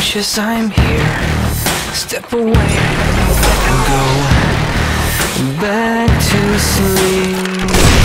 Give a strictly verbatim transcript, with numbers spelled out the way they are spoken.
precious, I'm here. Step away and go back to sleep.